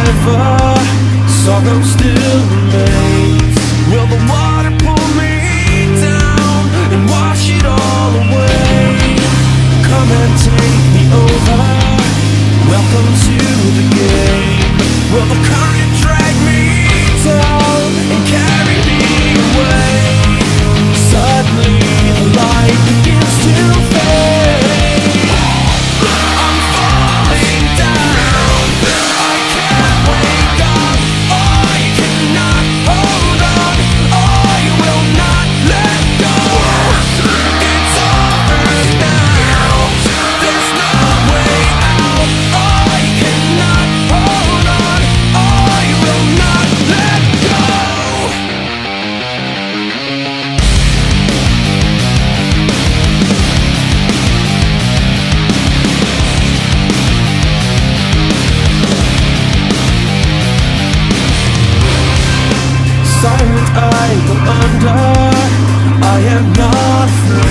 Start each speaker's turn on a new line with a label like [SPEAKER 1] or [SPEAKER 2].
[SPEAKER 1] forever, sorrow still remains. Will the water pull me down and wash it all away? Come and take me over, welcome to the game. Will the current drag me down and carry me away? Suddenly the light begins to fade. I'm falling down, I can't wake up. I cannot hold on, I will not let go. It's over now, there's no way out. I cannot hold on, I will not let go. Silent, I go under, I am not afraid.